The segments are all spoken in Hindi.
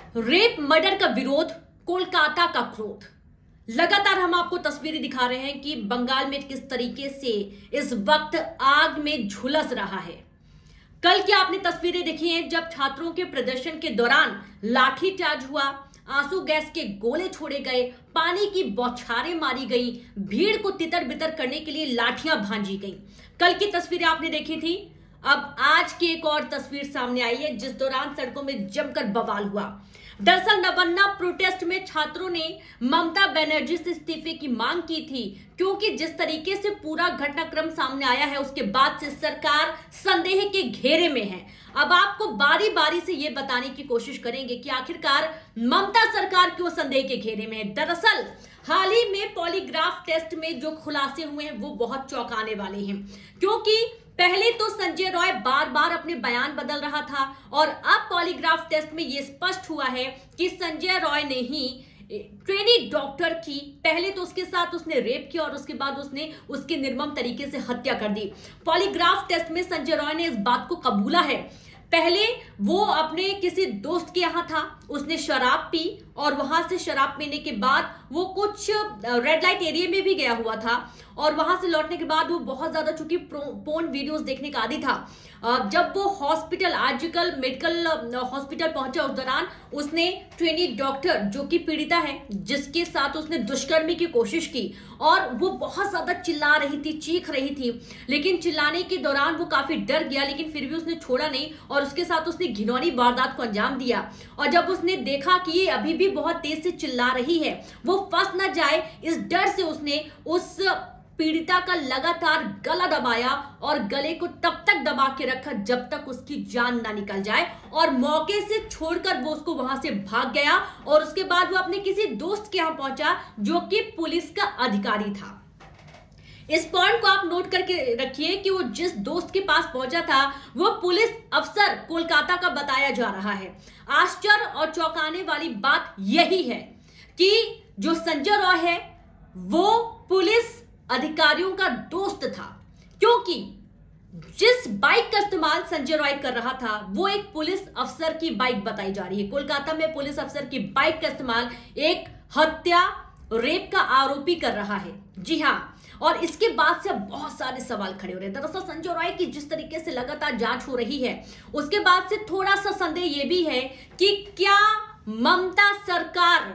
रेप मर्डर का विरोध, कोलकाता का क्रोध। लगातार हम आपको तस्वीरें दिखा रहे हैं कि बंगाल में किस तरीके से इस वक्त आग में झुलस रहा है। कल की आपने तस्वीरें देखी हैं जब छात्रों के प्रदर्शन के दौरान लाठीचार्ज हुआ, आंसू गैस के गोले छोड़े गए, पानी की बौछारें मारी गई, भीड़ को तितर बितर करने के लिए लाठियां भांजी गई। कल की तस्वीरें आपने देखी थी। अब आज की एक और तस्वीर सामने आई है जिस दौरान सड़कों में जमकर बवाल हुआ। दरअसल नवन्ना प्रोटेस्ट में छात्रों ने ममता बनर्जी से इस्तीफे की मांग की थी, क्योंकि जिस तरीके से पूरा घटनाक्रम सामने आया है उसके बाद से सरकार संदेह के घेरे में है। अब आपको बारी बारी से ये बताने की कोशिश करेंगे कि आखिरकार ममता सरकार क्यों संदेह के घेरे में है। दरअसल हाल ही में पॉलीग्राफ टेस्ट में जो खुलासे हुए हैं वो बहुत चौंकाने वाले हैं, क्योंकि पहले तो संजय रॉय बार बार अपने बयान बदल रहा था और अब पॉलीग्राफ टेस्ट में यह स्पष्ट हुआ है कि संजय रॉय ने ही ट्रेनी डॉक्टर की पहले तो उसके साथ उसने रेप किया और उसके बाद उसने उसकी निर्मम तरीके से हत्या कर दी। पॉलीग्राफ टेस्ट में संजय रॉय ने इस बात को कबूला है। पहले वो अपने किसी दोस्त के यहाँ था, उसने शराब पी और वहां से शराब पीने के बाद वो कुछ रेड लाइट एरिया में भी गया हुआ था और वहां से लौटने के बाद वो बहुत ज्यादा चूंकि पोर्न वीडियोस देखने का आदी था। जब वो हॉस्पिटल आजकल मेडिकल हॉस्पिटल पहुंचा उस दौरान उसने ट्रेनी डॉक्टर जो कि पीड़िता है जिसके साथ उसने दुष्कर्म की कोशिश की और वो बहुत ज्यादा चिल्ला रही थी, चीख रही थी, लेकिन चिल्लाने के दौरान वो काफी डर गया, लेकिन फिर भी उसने छोड़ा नहीं और उसके साथ उसने घिनौनी वारदात को अंजाम दिया। और जब उसने देखा कि ये अभी भी बहुत तेज से चिल्ला रही है, वो फंस न जाए इस डर से उसने उस पीड़िता का लगातार गला दबाया और गले को तब तक दबा के रखा जब तक उसकी जान ना निकल जाए और मौके से छोड़कर वो उसको वहां से भाग गया और उसके बाद वो अपने किसी दोस्त के यहां पहुंचा जो कि पुलिस का अधिकारी था। इस पॉइंट को आप नोट करके रखिए कि वो जिस दोस्त के पास पहुंचा था वो पुलिस अफसर कोलकाता का बताया जा रहा है। आश्चर्य और चौंकाने वाली बात यही है कि जो संजय रॉय है वो पुलिस अधिकारियों का दोस्त था, क्योंकि जिस बाइक का इस्तेमाल संजय रॉय कर रहा था वो एक पुलिस अफसर की बाइक बताई जा रही है। कोलकाता में पुलिस अफसर की बाइक का इस्तेमाल एक हत्या रेप का आरोपी कर रहा है। जी हां, और इसके बाद से बहुत सारे सवाल खड़े हो रहे हैं। दरअसल संजय रॉय की जिस तरीके से लगातार जांच हो रही है उसके बाद से थोड़ा सा संदेह यह भी है कि क्या ममता सरकार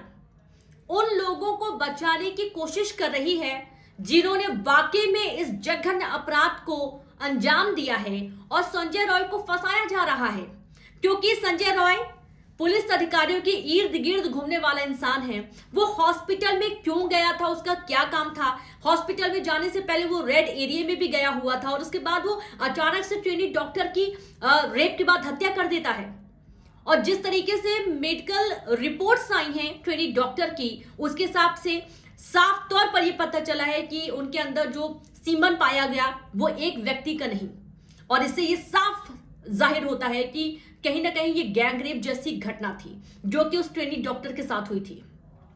उन लोगों को बचाने की कोशिश कर रही है जिन्होंने वाकई में इस जघन्य अपराध को अंजाम दिया है और संजय रॉय को फंसाया जा रहा है, क्योंकि संजय रॉय पुलिस अधिकारियों के इर्द गिर्द घूमने वाला इंसान है। वो हॉस्पिटल में क्यों गया था, उसका क्या काम था? हॉस्पिटल में जाने से पहले वो रेड एरिया में भी गया हुआ था और उसके बाद वो अचानक से ट्रेनी डॉक्टर की रेप के बाद हत्या कर देता है। और जिस तरीके से मेडिकल रिपोर्ट्स आई हैं ट्रेनी डॉक्टर की, उसके हिसाब से साफ तौर पर यह पता चला है कि उनके अंदर जो सीमन पाया गया वो एक व्यक्ति का नहीं, और इससे ये साफ जाहिर होता है कि कहीं ना कहीं ये गैंग रेप जैसी घटना थी जो कि उस ट्रेनी डॉक्टर के साथ हुई थी।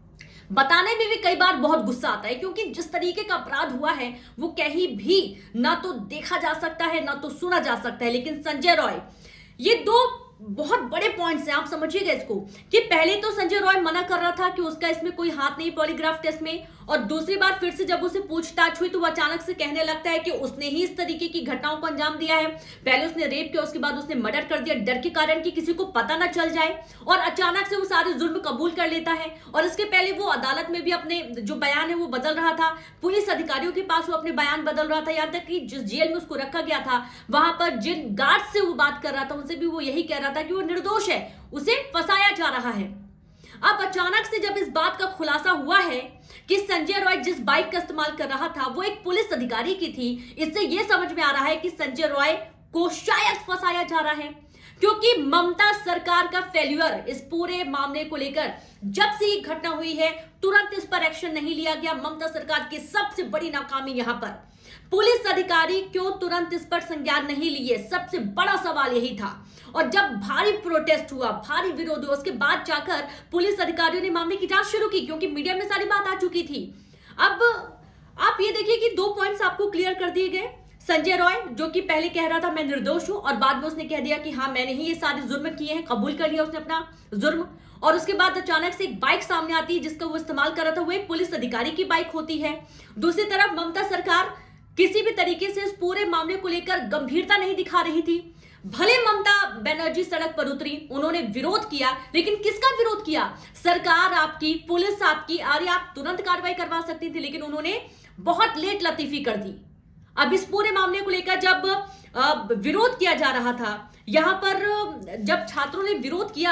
बताने में भी कई बार बहुत गुस्सा आता है, क्योंकि जिस तरीके का अपराध हुआ है वो कहीं भी ना तो देखा जा सकता है ना तो सुना जा सकता है। लेकिन संजय रॉय, ये दो बहुत बड़े पॉइंट्स हैं, आप समझिएगा इसको, कि पहले तो संजय रॉय मना कर रहा था कि उसका इसमें कोई हाथ नहीं पॉलीग्राफ टेस्ट में, और दूसरी बार फिर से जब उसे पूछताछ हुई तो वो अचानक से कहने लगता है कि उसने ही इस तरीके की घटनाओं को अंजाम दिया है। पहले उसने रेप किया, उसके बाद उसने मर्डर कर दिया डर के कारण कि किसी को पता ना चल जाए, और अचानक से वो सारे जुल्म कबूल कर लेता है। और इसके पहले वो अदालत में भी अपने जो बयान है वो बदल रहा था, पुलिस अधिकारियों के पास वो अपने बयान बदल रहा था, यहाँ तक कि जिस जेल में उसको रखा गया था वहां पर जिन गार्ड से वो बात कर रहा था उनसे भी वो यही कह रहा था कि वो निर्दोष है, उसे फंसाया जा रहा है। अब अचानक से जब इस बात का खुलासा हुआ है कि संजय रॉय जिस बाइक का इस्तेमाल कर रहा था वो एक पुलिस अधिकारी की थी, इससे यह समझ में आ रहा है कि संजय रॉय को शायद फंसाया जा रहा है, क्योंकि ममता सरकार का फेल्यूर इस पूरे मामले को लेकर जब से ये घटना हुई है तुरंत इस पर एक्शन नहीं लिया गया। ममता सरकार की सबसे बड़ी नाकामी यहां पर पुलिस अधिकारी क्यों तुरंत इस पर संज्ञान नहीं लिए, सबसे बड़ा सवाल यही था। और जब भारी प्रोटेस्ट हुआ, भारी विरोध हुआ, उसके बाद जाकर पुलिस अधिकारियों ने मामले की जांच शुरू की, क्योंकि मीडिया में सारी बात आ चुकी थी। अब आप ये देखिए कि 2 पॉइंट्स आपको क्लियर कर दिए गए। संजय रॉय जो कि पहले कह रहा था मैं निर्दोष हूं और बाद में उसने कह दिया कि हाँ मैंने ही ये सारे जुर्म किए हैं, कबूल कर लिया उसने अपना जुर्म। और उसके बाद अचानक से एक बाइक सामने आती है जिसका वो इस्तेमाल कर रहा था, वो एक पुलिस अधिकारी की बाइक होती है। दूसरी तरफ ममता सरकार किसी भी तरीके से इस पूरे मामले को लेकर गंभीरता नहीं दिखा रही थी। भले ममता बनर्जी सड़क पर उतरी, उन्होंने विरोध किया, लेकिन किसका विरोध किया? सरकार आपकी, पुलिस आपकी, अरे आप तुरंत कार्रवाई करवा सकती थी, लेकिन उन्होंने बहुत लेट लतीफी कर दी। अब इस पूरे मामले को लेकर जब विरोध किया जा रहा था, यहां पर जब छात्रों ने विरोध किया,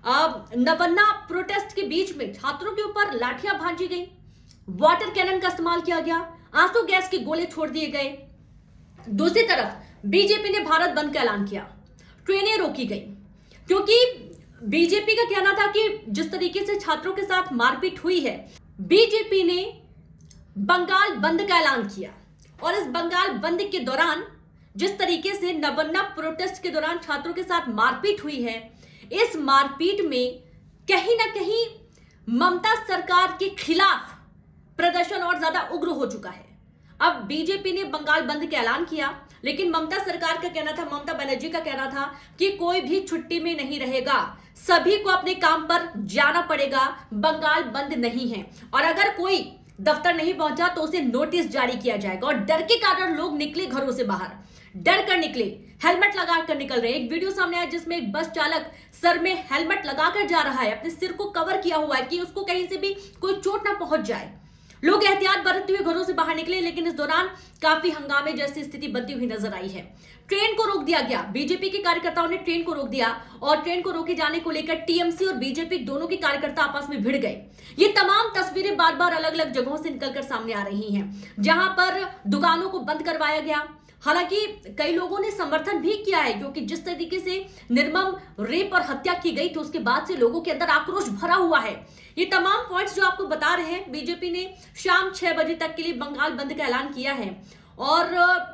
नवन्ना प्रोटेस्ट के बीच में छात्रों के ऊपर लाठियां भांजी गई, वाटर कैनन का इस्तेमाल किया गया, आंसू गैस के गोले छोड़ दिए गए। दूसरी तरफ बीजेपी ने भारत बंद का ऐलान किया, ट्रेनें रोकी गई, क्योंकि बीजेपी का कहना था कि जिस तरीके से छात्रों के साथ मारपीट हुई है, बीजेपी ने बंगाल बंद का ऐलान किया। और इस बंगाल बंद के दौरान जिस तरीके से नवन्ना प्रोटेस्ट के दौरान छात्रों के साथ मारपीट हुई है, इस मारपीट में कहीं ना कहीं ममता सरकार के खिलाफ प्रदर्शन और ज्यादा उग्र हो चुका है। अब बीजेपी ने बंगाल बंद का ऐलान किया, लेकिन ममता सरकार का कहना था, ममता बनर्जी का कहना था कि कोई भी छुट्टी में नहीं रहेगा, सभी को अपने काम पर जाना पड़ेगा, बंगाल बंद नहीं है। और अगर कोई दफ्तर नहीं पहुंचा तो उसे नोटिस जारी किया जाएगा। और डर के कारण लोग निकले घरों से बाहर, डर कर निकले, हेलमेट लगा कर निकल रहे हैं। एक वीडियो सामने आया जिसमें एक बस चालक सर में हेलमेट लगाकर जा रहा है, अपने सिर को कवर किया हुआ है कि उसको कहीं से भी कोई चोट ना पहुंच जाए। लोग एहतियात बरतते हुए घरों से बाहर निकले, लेकिन इस दौरान काफी हंगामे जैसी स्थिति बनती हुई नजर आई है। ट्रेन को रोक दिया गया, बीजेपी के कार्यकर्ताओं ने ट्रेन को रोक दिया और ट्रेन को रोके जाने को लेकर टीएमसी और बीजेपी दोनों के कार्यकर्ता आपस में भिड़ गए। ये तमाम तस्वीरें बार बार अलग अलग जगहों से निकलकर सामने आ रही हैं, जहां पर दुकानों को बंद करवाया गया। हालांकि कई लोगों ने समर्थन भी किया है, क्योंकि जिस तरीके से निर्मम रेप और हत्या की गई थी, उसके बाद से लोगों के अंदर आक्रोश भरा हुआ है। ये तमाम पॉइंट्स जो आपको बता रहे हैं, बीजेपी ने शाम 6 बजे तक के लिए बंगाल बंद का ऐलान किया है। और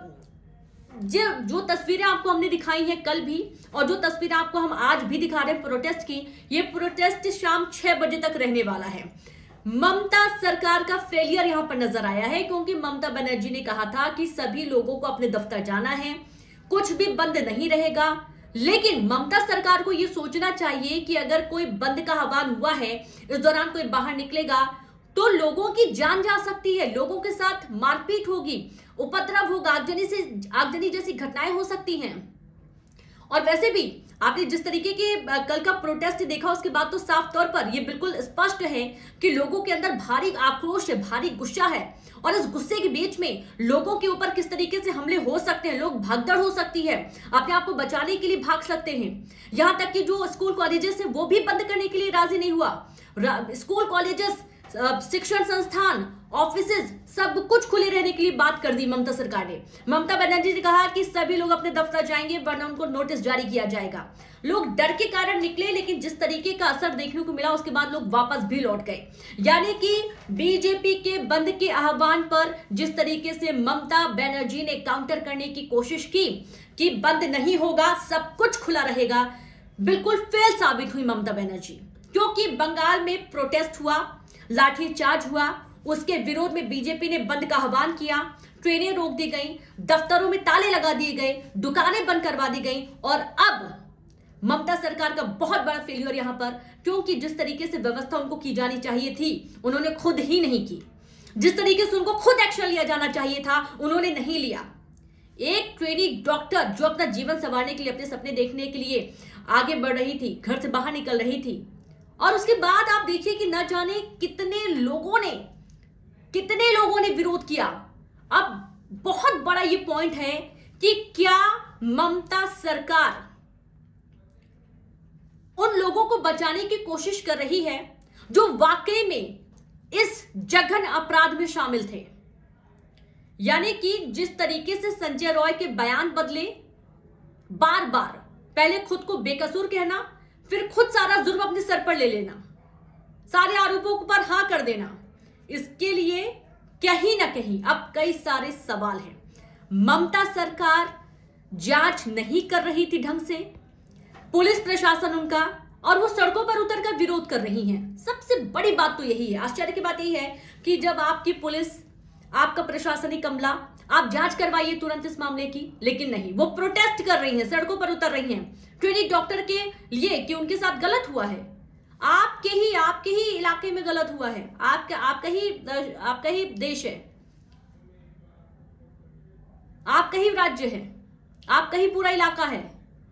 जो तस्वीरें आपको हमने दिखाई हैं कल भी, और जो तस्वीरें आपको हम आज भी दिखा रहे हैं प्रोटेस्ट की, ये प्रोटेस्ट शाम 6 बजे तक रहने वाला है। ममता सरकार का फेलियर यहां पर नजर आया है, क्योंकि ममता बनर्जी ने कहा था कि सभी लोगों को अपने दफ्तर जाना है, कुछ भी बंद नहीं रहेगा। लेकिन ममता सरकार को यह सोचना चाहिए कि अगर कोई बंद का आह्वान हुआ है, इस दौरान कोई बाहर निकलेगा तो लोगों की जान जा सकती है, लोगों के साथ मारपीट होगी, उपद्रव होगा, आगजनी जैसी घटनाएं हो सकती हैं। और वैसे भी आपने जिस तरीके के कल का प्रोटेस्ट देखा, उसके बाद तो साफ तौर पर यह बिल्कुल स्पष्ट है कि लोगों के अंदर भारी आक्रोश है, भारी गुस्सा है। और इस गुस्से के बीच में लोगों के ऊपर किस तरीके से हमले हो सकते हैं, लोग भगदड़ हो सकती है, अपने आप को बचाने के लिए भाग सकते हैं। यहां तक कि जो स्कूल कॉलेजेस है वो भी बंद करने के लिए राजी नहीं हुआ। स्कूल कॉलेजेस, शिक्षण संस्थान, ऑफिसेज सब कुछ खुले रहने के लिए बात कर दी ममता सरकार ने। ममता बनर्जी ने कहा कि सभी लोग अपने दफ्तर जाएंगे, वरना उनको नोटिस जारी किया जाएगा। लोग डर के कारण निकले, लेकिन जिस तरीके का असर देखने को मिला उसके बाद लोग वापस भी लौट गए। यानी कि बीजेपी के बंद के आह्वान पर जिस तरीके से ममता बनर्जी ने काउंटर करने की कोशिश की कि बंद नहीं होगा, सब कुछ खुला रहेगा, बिल्कुल फेल साबित हुई ममता बनर्जी। क्योंकि बंगाल में प्रोटेस्ट हुआ, लाठीचार्ज हुआ, उसके विरोध में बीजेपी ने बंद का आह्वान किया, ट्रेनें रोक दी गई, दफ्तरों में ताले लगा दिए गए, दुकानें बंद करवा दी गई। और अब ममता सरकार का बहुत बड़ा फेलियर यहां पर, क्योंकि जिस तरीके से व्यवस्था उनको की जानी चाहिए थी उन्होंने खुद ही नहीं की। जिस तरीके से उनको खुद एक्शन लिया जाना चाहिए था उन्होंने नहीं लिया। एक ट्रेनी डॉक्टर जो अपना जीवन संवारने के लिए, अपने सपने देखने के लिए आगे बढ़ रही थी, घर से बाहर निकल रही थी, और उसके बाद आप देखिए कि न जाने कितने लोगों ने विरोध किया। अब बहुत बड़ा ये पॉइंट है कि क्या ममता सरकार उन लोगों को बचाने की कोशिश कर रही है जो वाकई में इस जघन्य अपराध में शामिल थे। यानी कि जिस तरीके से संजय रॉय के बयान बदले, बार बार पहले खुद को बेकसूर कहना, फिर खुद सारा जुर्म अपने सर पर ले लेना, सारे आरोपों पर हां कर देना, इसके लिए कहीं ना कहीं अब कई सारे सवाल हैं। ममता सरकार जांच नहीं कर रही थी ढंग से, पुलिस प्रशासन उनका, और वो सड़कों पर उतरकर विरोध कर रही हैं। सबसे बड़ी बात तो यही है, आश्चर्य की बात यही है कि जब आपकी पुलिस, आपका प्रशासनिक अमला आप जांच करवाइए तुरंत इस मामले की, लेकिन नहीं, वो प्रोटेस्ट कर रही हैं, सड़कों पर उतर रही हैं ट्रेनी डॉक्टर के लिए कि उनके साथ गलत हुआ है। आपके ही इलाके में गलत हुआ है, आपका ही देश है, आपका ही राज्य है, आपका ही पूरा इलाका है।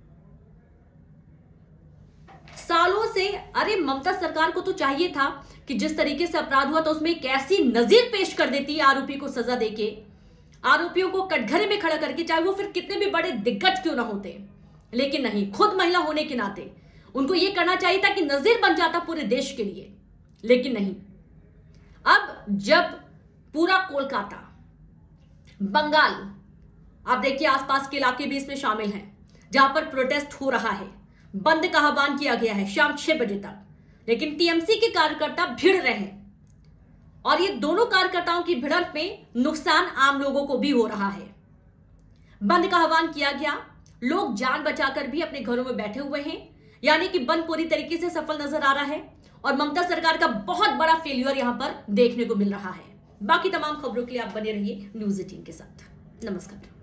सालों से अरे ममता सरकार को तो चाहिए था कि जिस तरीके से अपराध हुआ तो उसमें एक ऐसी नजीर पेश कर देती है आरोपी को सजा देके, आरोपियों को कटघरे में खड़ा करके, चाहे वो फिर कितने भी बड़े दिग्गज क्यों ना होते। लेकिन नहीं, खुद महिला होने के नाते उनको यह करना चाहिए था कि नजीर बन जाता पूरे देश के लिए, लेकिन नहीं। अब जब पूरा कोलकाता, बंगाल, आप देखिए आसपास के इलाके भी इसमें शामिल हैं, जहां पर प्रोटेस्ट हो रहा है, बंद का आह्वान किया गया है शाम 6 बजे तक, लेकिन टीएमसी के कार्यकर्ता भिड़ रहे हैं और ये दोनों कार्यकर्ताओं की भिड़ंत में नुकसान आम लोगों को भी हो रहा है। बंद का आह्वान किया गया, लोग जान बचाकर भी अपने घरों में बैठे हुए हैं, यानी कि बंद पूरी तरीके से सफल नजर आ रहा है और ममता सरकार का बहुत बड़ा फेल्यूर यहां पर देखने को मिल रहा है। बाकी तमाम खबरों के लिए आप बने रहिए न्यूज़ 18 के साथ। नमस्कार।